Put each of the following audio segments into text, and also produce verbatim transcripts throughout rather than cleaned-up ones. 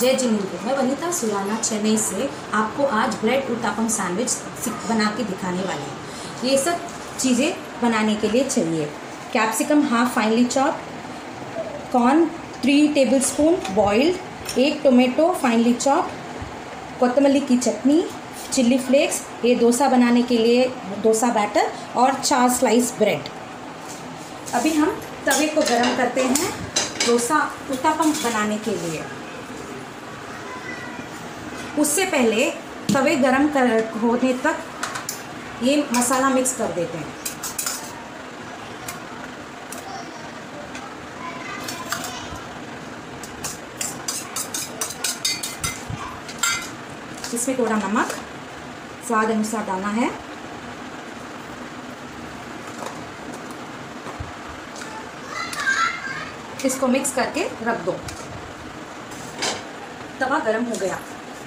जय जिनेंद्र, मैं वनीता सुराना चेन्नई से आपको आज ब्रेड उत्तपम सैंडविच बना के दिखाने वाली हूँ। ये सब चीज़ें बनाने के लिए चाहिए capsicum half finely chop, corn three tablespoon boiled, एक टोमेटो फाइनली चॉप, कोतमली की चटनी, चिल्ली फ्लेक्स, ये डोसा बनाने के लिए डोसा बैटर और चार स्लाइस ब्रेड। अभी हम तवे को गरम करते हैं डोसा उत्तपम बनाने के लिए। उससे पहले तवे गरम कर होने तक ये मसाला मिक्स कर देते हैं। इसमें थोड़ा नमक स्वाद अनुसार डालना है। इसको मिक्स करके रख दो। तवा गरम हो गया।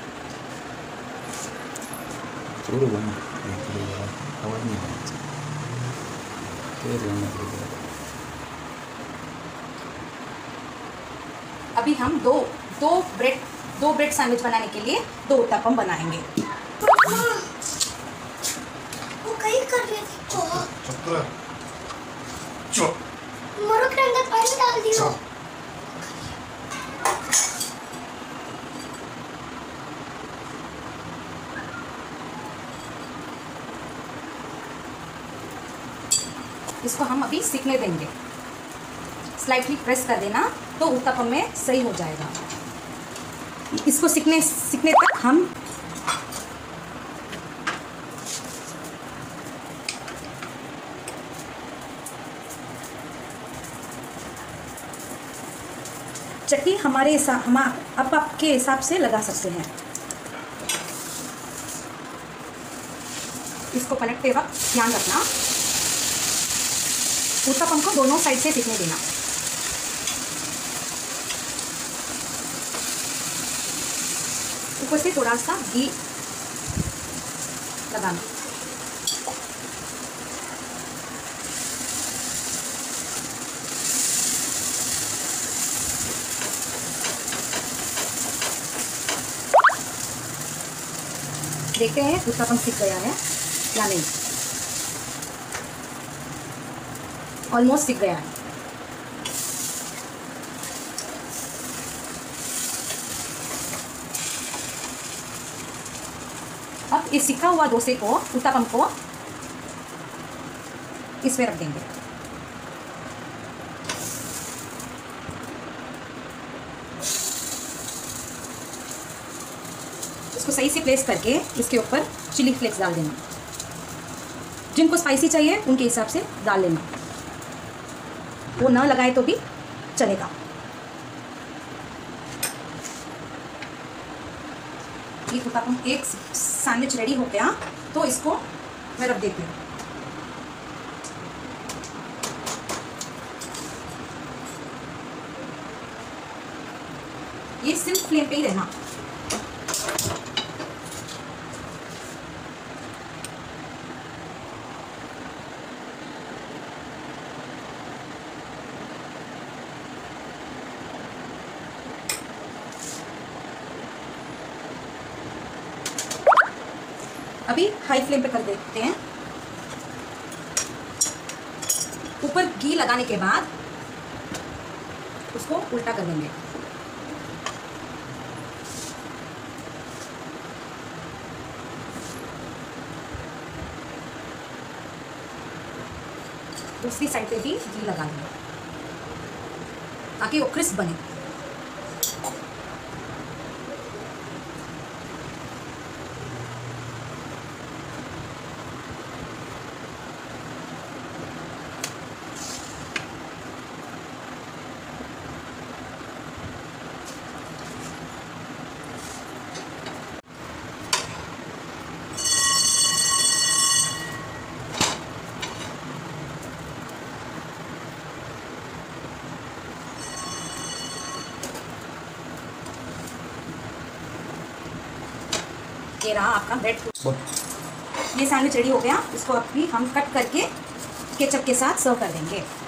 अभी हम दो दो ब्रेड दो ब्रेड सैंडविच बनाने के लिए दो उत्तपम बनाएंगे। वो कहीं कर रही थी। चुप रह। चुप। मरो के अंदर पानी डाल दियो। इसको हम अभी सीखने देंगे। स्लाइटली प्रेस कर देना तो उत्तपम में सही हो जाएगा। इसको सीखने सीखने तक हम चटनी हमारे हम आप आपके हिसाब से लगा सकते हैं। इसको पलटते वक्त ध्यान रखना उत्तपम को दोनों साइड से सीखने देना। ऊपर से थोड़ा सा घी लगाना। देखते हैं उत्तपम सीख गया है या नहीं। ऑलमोस्ट सीख गया है। अब इस सीखा हुआ डोसे को उत्तपम को इसमें रख देंगे। इसको सही से प्लेस करके इसके ऊपर चिली फ्लेक्स डाल देना। जिनको स्पाइसी चाहिए उनके हिसाब से डाल लेना। वो ना लगाए तो भी चलेगा। ये उत्तपम एक सैंडविच रेडी हो गया तो इसको मैं रख देती हूँ। ये सिर्फ फ्लेम पे ही रहना। अभी हाई फ्लेम पे कर देते हैं। ऊपर घी लगाने के बाद उसको उल्टा कर देंगे। दूसरी साइड पे भी घी लगा देंगे ताकि वो क्रिस्प बने। ये रहा आपका ब्रेड। ये सैंडविच रेडी हो गया। इसको अभी हम कट करके केचप के साथ सर्व कर देंगे।